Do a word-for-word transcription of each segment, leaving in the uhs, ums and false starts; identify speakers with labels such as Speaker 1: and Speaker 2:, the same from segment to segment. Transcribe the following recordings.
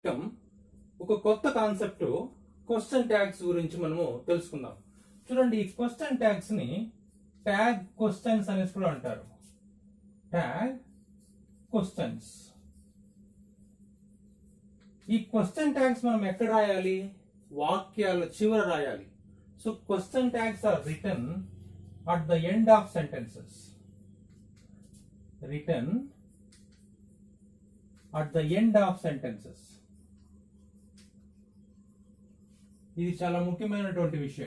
Speaker 1: ఒక కొత్త concept question tags గురించి మనము తెలుసుకుందాం. చూడండి, ఈ క్వశ్చన్ ట్యాగ్స్ ని ట్యాగ్ క్వశ్చన్స్ అనేసి కూడా అంటారు. Tag questions. ఈ క్వశ్చన్ ట్యాగ్స్ మనం ఎక్కడ రాయాలి? వాక్యాల చివర రాయాలి. So question tags are written at the end of sentences. Written at the end of sentences. ఇది చాలా ముఖ్యమైనటువంటి విషయం.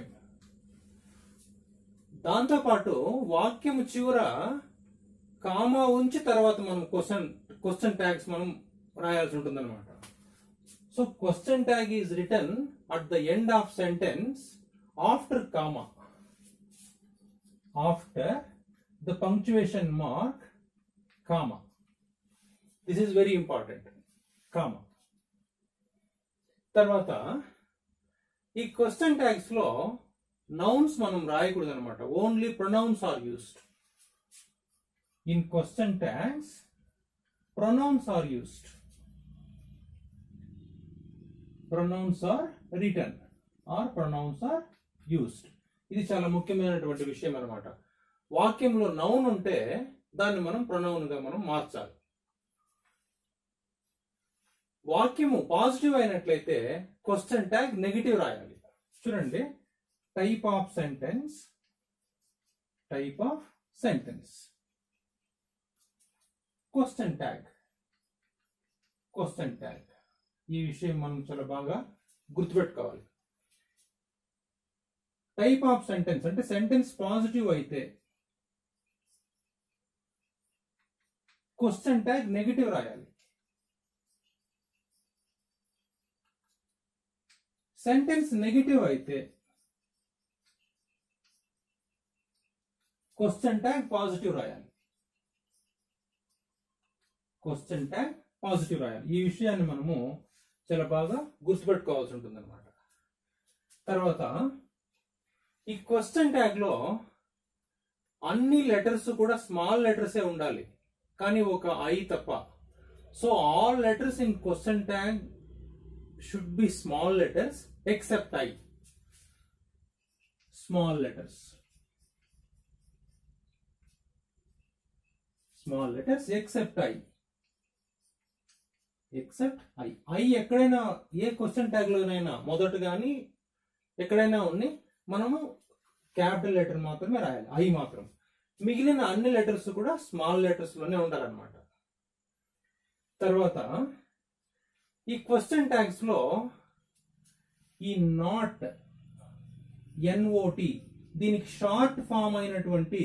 Speaker 1: దాంతో పాటు వాక్యం చివర కామా ఉంచి తర్వాత మనం క్వశ్చన్ క్వశ్చన్ ట్యాగ్స్ మనం రాయాల్సి ఉంటుంది అనమాట. So question tag is written at the end of sentence after comma, after the punctuation mark comma. This is very important. Comma తర్వాత ఈ క్వశ్చన్ ట్యాగ్స్ లో నౌన్స్ మనం రాయకూడదు అనమాట. Only pronouns are used. In question tags pronouns are used. Pronouns are written are pronouns are used. ఇది చాలా ముఖ్యమైనటువంటి విషయం అనమాట. వాక్యంలో నౌన్ ఉంటే దాన్ని మనం ప్రొనౌన్ గా మనం మార్చాలి. వాక్యము పాజిటివ్ అయినట్లయితే క్వశ్చన్ ట్యాగ్ నెగటివ్ రాయాలి. చూడండి, type of sentence, type of sentence, question tag, question tag. ఈ విషయం మనం చాలా బాగా గుర్తుపెట్టుకోవాలి. టైప్ ఆఫ్ సెంటెన్స్ అంటే సెంటెన్స్ పాజిటివ్ అయితే క్వశ్చన్ ట్యాగ్ నెగటివ్ రాయాలి. సెంటెన్స్ నెగటివ్ అయితే క్వశ్చన్ ట్యాగ్ పాజిటివ్ రాయాలి. క్వశ్చన్ ట్యాగ్ పాజిటివ్ రాయాలి. ఈ విషయాన్ని మనము చాలా బాగా గుర్తుపెట్టుకోవాల్సి ఉంటుంది అనమాట. తర్వాత ఈ క్వశ్చన్ ట్యాగ్ లో అన్ని లెటర్స్ కూడా స్మాల్ లెటర్సే ఉండాలి, కానీ ఒక ఐ తప్ప. So all letters in question tag should be small letters except I. Small letters. Small letters except I. Except I. I ఎక్కడైనా ఏ క్వశ్చన్ ట్యాగ్ లోనైనా మొదట గాని ఎక్కడైనా ఉన్ని మనము క్యాపిటల్ లెటర్ మాత్రమే రాయాలి. ఐ మాత్రం. మిగిలిన అన్ని లెటర్స్ కూడా స్మాల్ లెటర్స్ లోనే ఉండాలన్నమాట. తర్వాత ఈ క్వశ్చన్ ట్యాగ్స్ లో ఈ నాట్, ఎన్ఓటి, దీనికి షార్ట్ ఫామ్ అయినటువంటి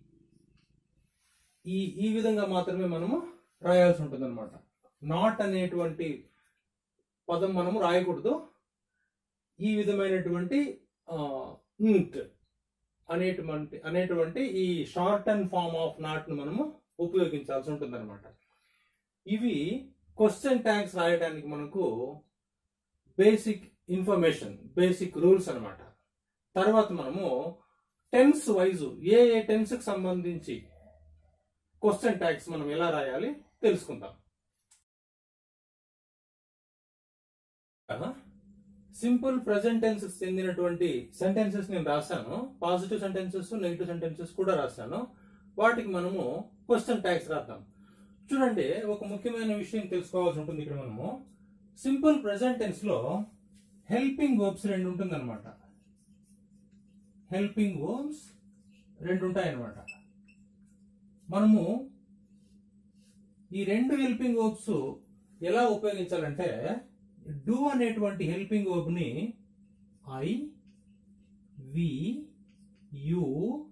Speaker 1: ఈ ఈ విధంగా మాత్రమే మనము రాయాల్సి ఉంటుంది అనమాట. నాట్ అనేటువంటి పదం మనము రాయకూడదు. ఈ విధమైనటువంటి ఇంట్ అనేటువంటి అనేటువంటి ఈ short and form of not ను మనము ఉపయోగించాల్సి ఉంటుంది అనమాట. ఇవి క్వశ్చన్ ట్యాగ్స్ రాయడానికి మనకు బేసిక్ ఇన్ఫర్మేషన్, బేసిక్ రూల్స్ అనమాట. తర్వాత మనము టెన్స్ వైజ్ ఏ ఏ టెన్స్ కి సంబంధించి క్వశ్చన్ ట్యాగ్స్ మనం ఎలా రాయాలి తెలుసుకుందాం. సింపుల్ ప్రెజెంట్ టెన్స్ చెందినటువంటి సెంటెన్సెస్ నేను రాశాను. పాజిటివ్ సెంటెన్సెస్, నెగిటివ్ సెంటెన్సెస్ కూడా రాశాను. వాటికి మనము క్వశ్చన్ ట్యాగ్స్ రాద్దాం. చూడండి, ఒక ముఖ్యమైన విషయం తెలుసుకోవాల్సి ఉంటుంది ఇక్కడ. మనము సింపుల్ ప్రెజెంట్ టెన్స్ లో హెల్పింగ్ వర్బ్స్ రెండు ఉంటుంది అనమాట. హెల్పింగ్ వర్బ్స్ రెండు ఉంటాయి అనమాట. మనము ఈ రెండు హెల్పింగ్ వర్బ్స్ ఎలా ఉపయోగించాలంటే, డూ అనేటువంటి హెల్పింగ్ వర్బ్ ని I, we, you,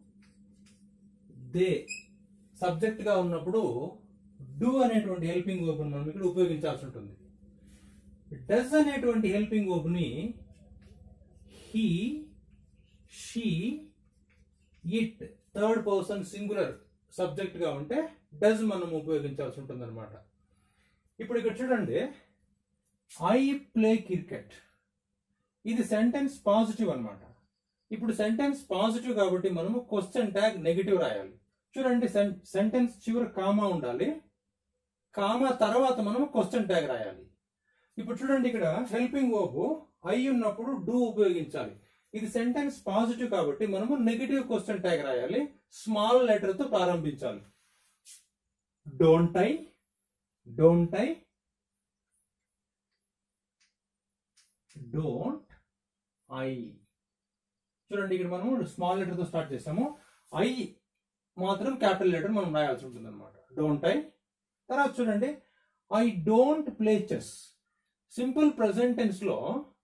Speaker 1: they subject గా ఉన్నప్పుడు డూ అనేటువంటి హెల్పింగ్ వర్బ్ మనం ఇక్కడ ఉపయోగించాల్సి ఉంటుంది. డస్ అనేటువంటి హెల్పింగ్ వర్బ్ ని he, she, it third person singular subject గా ఉంటే డస్ మనం ఉపయోగించాల్సి ఉంటుంది అనమాట. ఇప్పుడు ఇక్కడ చూడండి, ఐ ప్లే క్రికెట్. ఇది సెంటెన్స్ పాజిటివ్ అనమాట. ఇప్పుడు సెంటెన్స్ పాజిటివ్ కాబట్టి మనము క్వశ్చన్ ట్యాగ్ నెగిటివ్ రాయాలి. చూడండి, సెంటెన్స్ చివరి కామా ఉండాలి. కామా తర్వాత మనం క్వశ్చన్ ట్యాగ్ రాయాలి. ఇప్పుడు చూడండి ఇక్కడ హెల్పింగ్ వర్బ్ ఐ ఉన్నప్పుడు డూ ఉపయోగించాలి. ఇది సెంటెన్స్ పాజిటివ్ కాబట్టి మనము నెగటివ్ క్వశ్చన్ ట్యాగ్ రాయాలి. స్మాల్ లెటర్ తో ప్రారంభించాలి. Don't I, don't I, don't I. చూడండి ఇక్కడ మనము స్మాల్ లెటర్ తో స్టార్ట్ చేసాము. ఐ మాత్రం క్యాపిటల్ లెటర్ మనం రాయాల్సి ఉంటుంది అనమాట. Don't I. తర్వాత చూడండి I don't play chess. Simple present tense లో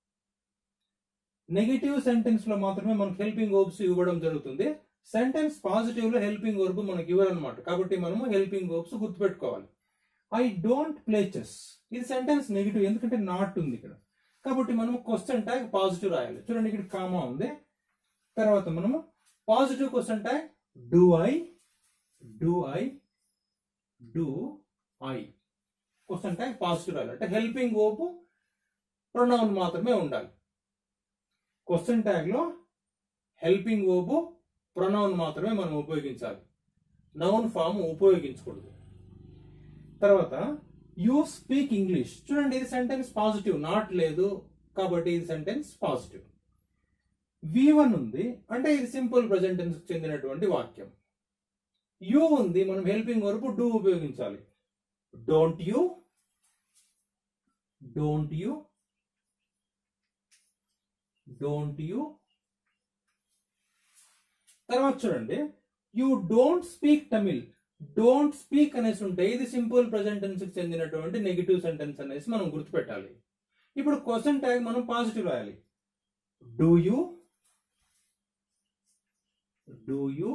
Speaker 1: నెగటివ్ సెంటెన్స్ లో మాత్రమే మనకు హెల్పింగ్ వర్బ్స్ ఇవ్వడం జరుగుతుంది. సెంటెన్స్ పాజిటివ్ లో హెల్పింగ్ వర్బ్ మనకి ఇవ్వరనమాట. కాబట్టి మనము హెల్పింగ్ వర్బ్స్ గుర్తుపెట్టుకోవాలి. ఐ డోంట్ ప్లే చెస్ ఇది సెంటెన్స్ నెగిటివ్, ఎందుకంటే నాట్ ఉంది ఇక్కడ. కాబట్టి మనము క్వశ్చన్ ట్యాగ్ పాజిటివ్ రాయాలి. చూడండి ఇక్కడ కామా ఉంది. తర్వాత మనము positive question tag do I, do I, do I. Question tag positive రాయాలి. అంటే హెల్పింగ్ వర్బ్ ప్రొనౌన్ మాత్రమే ఉండాలి. క్వశ్చన్ ట్యాగ్ లో హెల్పింగ్ వర్బ్ ప్రొనౌన్ మాత్రమే మనం ఉపయోగించాలి. నౌన్ ఫామ్ ఉపయోగించకూడదు. తర్వాత యూ స్పీక్ ఇంగ్లీష్. చూడండి ఇది సెంటెన్స్ పాజిటివ్, నాట్ లేదు కాబట్టి ఇది సెంటెన్స్ పాజిటివ్. వి వన్ ఉంది అంటే ఇది సింపుల్ ప్రెజెంట్ టెన్స్ కి చెందినటువంటి వాక్యం. యూ ఉంది, మనం హెల్పింగ్ వర్బ్ డూ ఉపయోగించాలి. Don't you, don't you, don't you. తర్వాత చూడండి you don't speak Tamil. Don't speak అనేసి ఉంటే ఇది సింపుల్ ప్రెజెంట్ టెన్స్ కి చెందినటువంటి నెగిటివ్ సెంటెన్స్ అనేసి మనం గుర్తుపెట్టాలి. ఇప్పుడు క్వశ్చన్ ట్యాగ్ మనం పాజిటివ్ రాయాలి. డూ యూ, డూ యూ,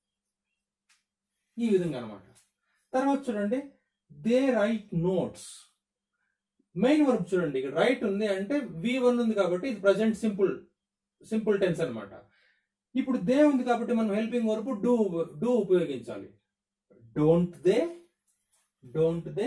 Speaker 1: ఈ విధంగా అనమాట. తర్వాత చూడండి they write notes. Main verb చూడండి ఇక్కడ రైట్ ఉంది అంటే వి వన్ ఉంది కాబట్టి ఇది ప్రెజెంట్ సింపుల్ సింపుల్ టెన్స్ అనమాట. ఇప్పుడు దే ఉంది కాబట్టి మనం హెల్పింగ్ వర్బ్ డూ డూ ఉపయోగించాలి. Don't they, don't they,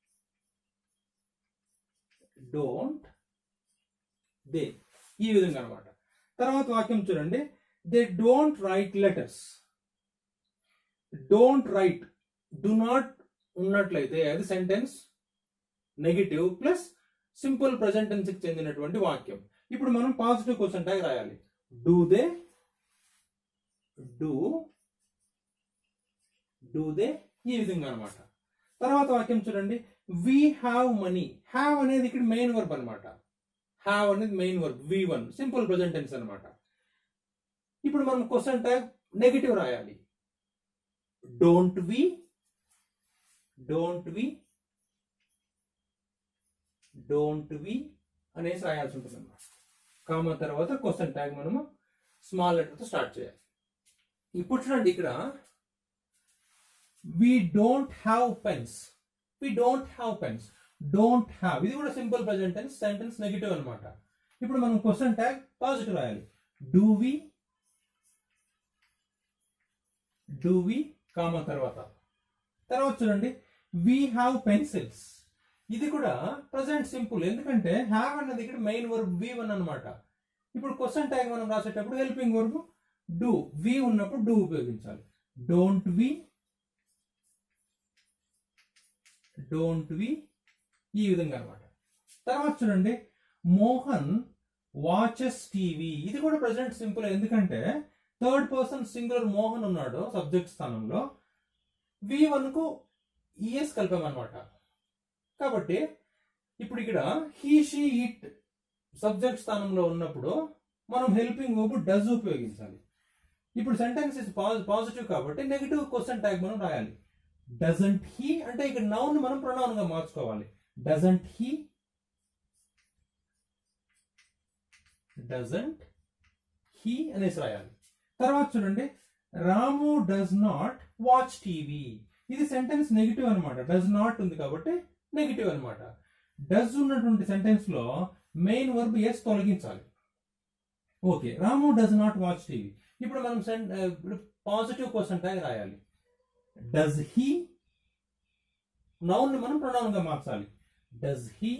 Speaker 1: don't they, ఈ విధంగా అనమాట. తర్వాత వాక్యం చూడండి they don't write letters. Don't write, do not ఉన్నట్లయితే అది sentence negative plus simple present tense కి చెందినటువంటి వాక్యం. ఇప్పుడు మనం పాజిటివ్ క్వశ్చన్ ట్యాగ్ రాయాలి. Do they, do, do they, ఈ విధంగా అనమాట. తర్వాత వాక్యం చూడండి వి హ్యావ్ మనీ. హ్యావ్ అనేది ఇక్కడ మెయిన్ వర్బ్ అనమాట. హ్యావ్ అనేది main verb, V one simple present tense అనమాట. ఇప్పుడు మనం క్వశ్చన్ ట్యాగ్ నెగిటివ్ రాయాలి. Don't we, don't we, don't we అనేసి రాయాల్సి ఉంటుంది అనమాట. కామా తర్వాత క్వశ్చన్ ట్యాగ్ మనము స్మాల్ లెటర్ తో స్టార్ట్ చేయాలి. ఇప్పుడు చూడండి ఇక్కడ we don't have pens. We don't have pens, don't have ఇది కూడా simple present tense, sentence negative అనమాట. ఇప్పుడు మనం క్వశ్చన్ ట్యాగ్ పాజిటివ్ రాయాలి. Do we, do we, comma తర్వాత. తర్వాత చూడండి వి హ్యావ్ పెన్సిల్స్. ఇది కూడా ప్రజెంట్ సింపుల్, ఎందుకంటే హ్యావ్ అన్నది ఇక్కడ మెయిన్ వర్బ్ వి వన్ అనమాట. ఇప్పుడు క్వశ్చన్ ట్యాగ్ మనం రాసేటప్పుడు హెల్పింగ్ వర్బ్ డూ, వి ఉన్నప్పుడు డూ ఉపయోగించాలి. డోంట్ వి, డోంట్ వి, ఈ విధంగా అనమాట. తర్వాత చూడండి మోహన్ వాచెస్ టీవీ. ఇది కూడా ప్రజెంట్ సింపుల్, ఎందుకంటే థర్డ్ పర్సన్ సింగులర్ మోహన్ ఉన్నాడు సబ్జెక్ట్ స్థానంలో. వి వన్ కు ఈఎస్ కలిపామన్నమాట. కాబట్టి ఇప్పుడు ఇక్కడ హీ షీ ఇట్ సబ్జెక్ట్ స్థానంలో ఉన్నప్పుడు మనం హెల్పింగ్ వర్బ్ డస్ ఉపయోగించాలి. ఇప్పుడు సెంటెన్స్ ఇస్ పాజిటివ్ కాబట్టి నెగిటివ్ క్వశ్చన్ ట్యాగ్ మనం రాయాలి. డజంట్ హీ అంటే ఇక్కడ నౌన్ మనం ప్రొనౌన్ గా మార్చుకోవాలి. డజంట్ హీ, డజంట్ హీ అనేసి రాయాలి. తర్వాత చూడండి Ramu does not watch TV. ఇది సెంటెన్స్ నెగిటివ్ అనమాట. డస్ నాట్ ఉంది కాబట్టి నెగిటివ్ అనమాట. డస్ ఉన్నటువంటి సెంటెన్స్ లో మెయిన్ వర్బ్ ఎస్ తొలగించాలి. Okay, Ramu does not watch TV. ఇప్పుడు మనం పాజిటివ్ క్వశ్చన్ ట్యాగ్ రాయాలి. డస్ హీ, నౌన్ ని మనం ప్రొనౌన్ గా మార్చాలి. Does he,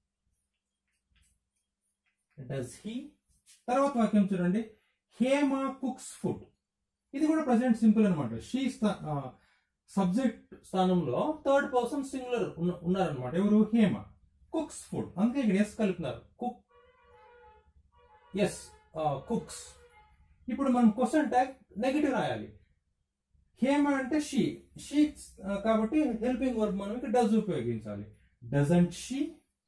Speaker 1: does he. తర్వాత వాక్యం చూడండి హేమ కుక్స్ ఫుడ్. ఇది కూడా ప్రెసెంట్ సింపుల్ అనమాట. షీ సబ్జెక్ట్ స్థానంలో థర్డ్ పర్సన్ సింగులర్ ఉన్నారనమాట. ఎవరు? హేమ. కుక్స్ ఫుడ్, అందుకే ఇక్కడ ఎస్ కలుపుతున్నారు, కుక్ ఎస్ కుక్స్. ఇప్పుడు మనం క్వశ్చన్ ట్యాగ్ నెగిటివ్ రాయాలి. హేమ అంటే షీ, షీ కాబట్టి హెల్పింగ్ వర్బ్ మనం ఇక్కడ డస్ ఉపయోగించాలి. Doesn't she,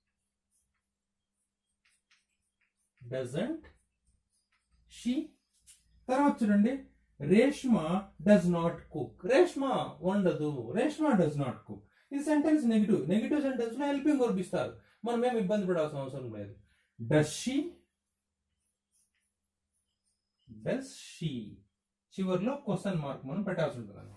Speaker 1: doesn't she. తర్వాత చూడండి, Reshma does not cook, Reshma వండదు, రేష్మ డస్ నాట్ కుక్. ఇది సెంటెన్స్ నెగిటివ్, నెగిటివ్ సెంటెన్స్ లో హెల్పింగ్ వర్బ్ ఇస్తారు, మనం ఏమి ఇబ్బంది పడాల్సిన అవసరం లేదు. డస్ షీ, డస్ షీ, చివరిలో క్వశ్చన్ మార్క్ మనం పెట్టాల్సి ఉంటుంది అన్నమాట.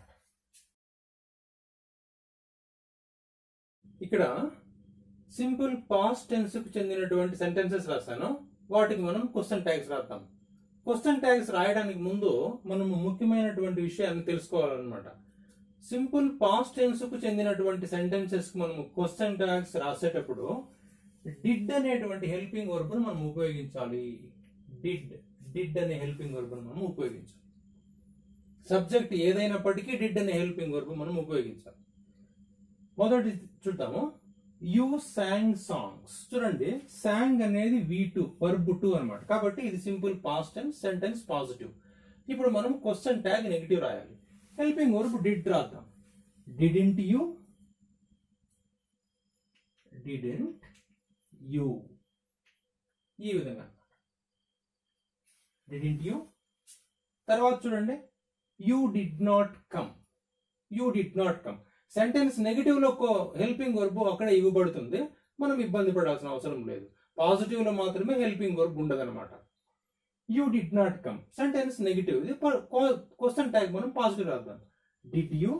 Speaker 1: ఇక్కడ సింపుల్ పాస్ట్ టెన్స్ కు చెందినటువంటి సెంటెన్సెస్ రాస్తాను, వాటికి మనం క్వశ్చన్ ట్యాగ్స్ రాద్దాం. క్వశ్చన్ ట్యాగ్స్ రాయడానికి ముందు మనం ముఖ్యమైనటువంటి విషయాన్ని తెలుసుకోవాలన్నమాట. సింపుల్ పాస్ట్ టెన్స్ కు చెందినటువంటి సెంటెన్సెస్ కు మనం క్వశ్చన్ ట్యాగ్స్ రాసేటప్పుడు డిడ్ అనేటువంటి హెల్పింగ్ వర్బ్ మనం ఉపయోగించాలి. డిడ్ డిడ్ అనే హెల్పింగ్ వర్బ్ మనం ఉపయోగించాలి. సబ్జెక్ట్ ఏదైనప్పటికీ డిడ్ అనే హెల్పింగ్ వర్బ్ మనం ఉపయోగించాలి. మొదటి చూద్దాము, యూ సాంగ్ సాంగ్స్. చూడండి, సాంగ్ అనేది వి టూ, వర్బ్ టూ అనమాట, కాబట్టి ఇది simple past tense, sentence positive. ఇప్పుడు మనం క్వశ్చన్ ట్యాగ్ నెగిటివ్ రాయాలి. హెల్పింగ్ వర్బ్ డిడ్ రాద్దాం. డిడింట్ యూ, డిడింట్ యూ, ఈ విధంగా డిడింట్ యూ. తర్వాత చూడండి, you did not come, you did not come. Sentence negative లో హెల్పింగ్ వర్బ్ అక్కడ ఇవ్వబడుతుంది, మనం ఇబ్బంది పడాల్సిన అవసరం లేదు. పాజిటివ్ లో మాత్రమే హెల్పింగ్ వర్బ్ ఉండదన్నమాట. You did not come sentence negative, ఇది క్వశ్చన్ ట్యాగ్ మనం పాజిటివ్ రాద్దాం. డిడ్ యూ,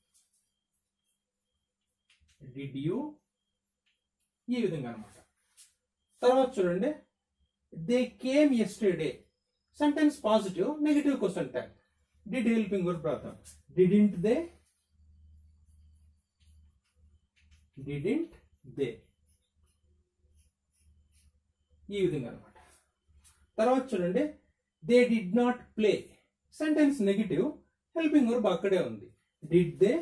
Speaker 1: డిడ్ యూ, ఈ విధంగా అనమాట. తర్వాత చూడండి, they came yesterday sentence positive, negative question tag. Did helping verb రాద్దాం. డిడింట్ దే, డిడింట్ దే, ఈ విధంగా అనమాట. తర్వాత చూడండి, they did not play sentence negative, helping verb అక్కడే ఉంది. డిడ్ దే,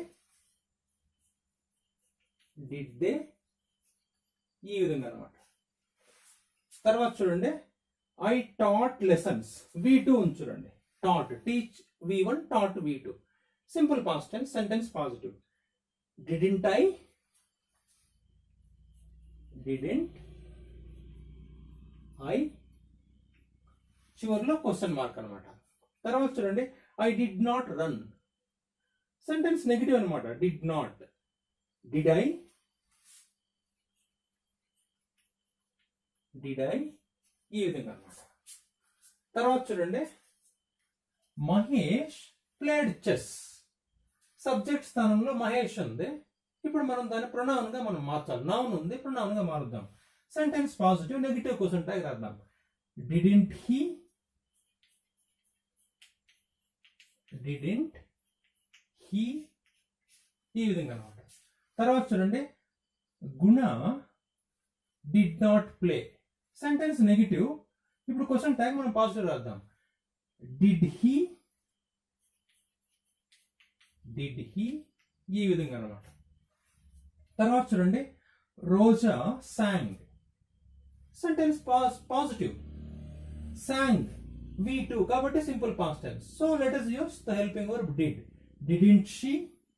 Speaker 1: డిడ్ దే, ఈ విధంగా అనమాట. తర్వాత చూడండి, I taught lessons, V two ఉంది చూడండి, taught teach V one, taught V two, simple past tense, sentence positive. Didn't I, didn't I, చివరిలో క్వశ్చన్ మార్క్ అనమాట. తర్వాత చూడండి, I did not run sentence negative అనమాట. Did not, did I, did I, ఈ విధంగా అనమాట. తర్వాత చూడండి, మహేష్ ప్లేడ్ చెస్ సబ్జెక్ట్ స్థానంలో మహేష్ ఉంది, ఇప్పుడు మనం దాన్ని ప్రొనౌన్ గా మనం మార్చాలి. నౌన్ ఉంది, ప్రొనౌన్ గా మారుద్దాం. Sentence positive, negative question tag రాద్దాం. డిడింట్ హీ, డిడింట్ హీ, ఈ విధంగా అనమాట. తర్వాత చూడండి, Guna did not play sentence negative, ఇప్పుడు క్వశ్చన్ ట్యాగ్ మనం పాజిటివ్ రాద్దాం. డిడ్ హీ, డిడ్ హీ, ఈ విధంగా అనమాట. తర్వాత చూడండి, Roja sang sentence positive, sang V two కాబట్టి simple past tense. So let us use the helping verb did. Didn't she,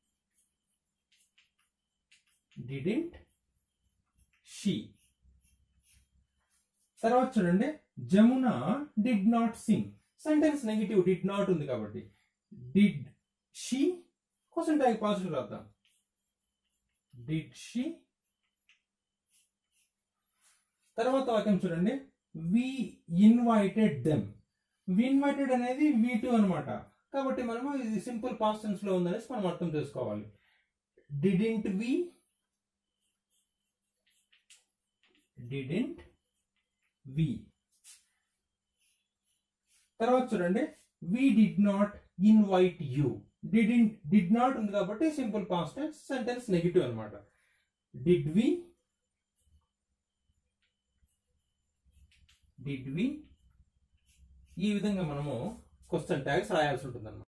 Speaker 1: didn't she. తర్వాత చూడండి, Jamuna did not Singh sentence negative, did not ఉంది కాబట్టి did she, question tag positive రాద్దాం. Did she. తర్వాత వాక్యం చూడండి, we invited them, we invited అనేది V two అనమాట, కాబట్టి మనము ఇది సింపుల్ పాస్ట్ టెన్స్ లో ఉందనేసి మనం అర్థం చేసుకోవాలి. Didn't we, didn't we. తర్వాత చూడండి, we did not invite you, didn't did not ఉంది కాబట్టి simple past tense, sentence negative అనమాట. డిడ్ వి, డిడ్ వి, ఈ విధంగా మనము క్వశ్చన్ ట్యాగ్స్ రాయాల్సి ఉంటుంది అన్నమాట.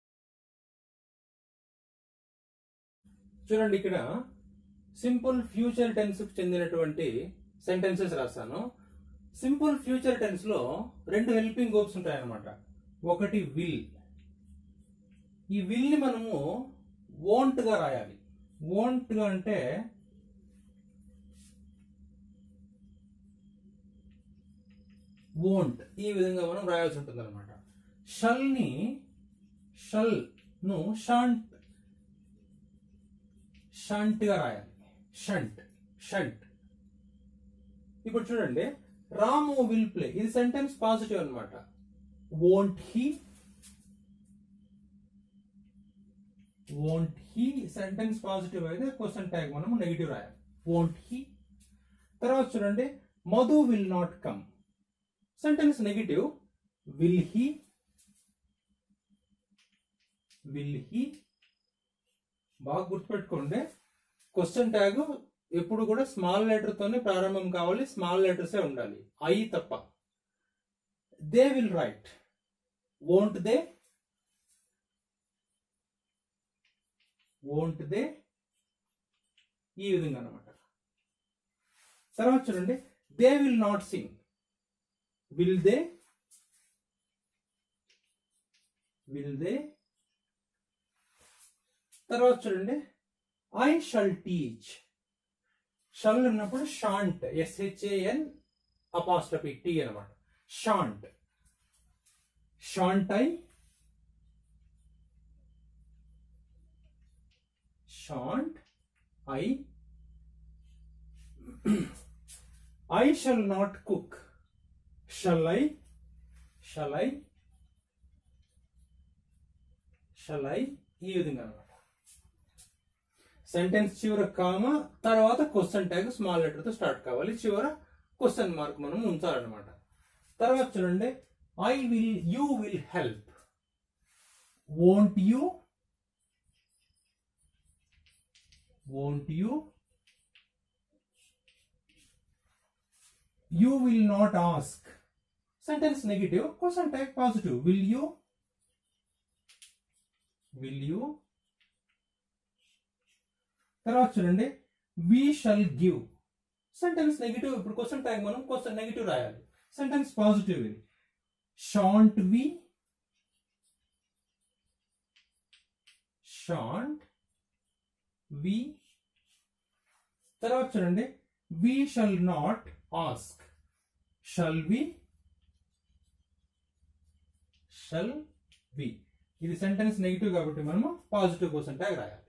Speaker 1: చూడండి, ఇక్కడ సింపుల్ ఫ్యూచర్ టెన్స్ కు చెందినటువంటి సెంటెన్సెస్ రాస్తాను. సింపుల్ ఫ్యూచర్ టెన్స్ లో రెండు హెల్పింగ్ వర్బ్స్ ఉంటాయన్నమాట. ఒకటి విల్. ఈ విల్ ని మనము వోంట్ గా రాయాలి. వోంట్ గా అంటే వోంట్, ఈ విధంగా మనం రాయాల్సి ఉంటుంది అనమాట. షల్ ని షల్ ను షంట్ షంట్ గా రాయాలి. Shunt shunt. ఇప్పుడు చూడండి, రాము విల్ ప్లే, ఇది సెంటెన్స్ పాజిటివ్ అనమాట. Won't he, won't he sentence positive అయితే క్వశ్చన్ ట్యాగ్ మనం నెగిటివ్ రాయాలి. Won't he. తర్వాత చూడండి, Madhu will not come, sentence negative. Will he, will he. బాగా గుర్తుపెట్టుకోండి, క్వశ్చన్ ట్యాగ్ ఎప్పుడు కూడా స్మాల్ లెటర్ తోనే ప్రారంభం కావాలి, స్మాల్ లెటర్సే ఉండాలి, ఐ తప్ప. They will write, won't they, won't they, ఈ విధంగా అన్నమాట. తర్వాత చూడండి, they will not sing, will they, will they. తర్వాత చూడండి, ఐ షల్ టీచ్, షల్ ఉన్నప్పుడు షాంట్, ఎస్హెచ్ఏఎన్ అపాస్ట్రఫీ టీ అనమాట. Shan't, shan't I, shan't I. I shall not cook, shall I, shall I, shall I, ఈ విధంగా అనమాట. Sentence చివర comma, తర్వాత question tag small letter తో స్టార్ట్ కావాలి, చివర క్వశ్చన్ మార్క్ మనం ఉంచాలన్నమాట. తర్వాత చూడండి, I will, you will help, won't you, won't you. You will not ask, sentence negative, question tag positive. Will you, will you. తర్వాత చూడండి, we shall give, sentence negative, ఇప్పుడు question tag మనం question negative రాయాలి, sentence positive. ఇది shan't we, shan't we. తర్వాత చూడండి, we shall not ask, shall we, shall we. ఇది sentence negative కాబట్టి మనము పాజిటివ్ క్వశ్చన్ ట్యాగ్ రాయాలి.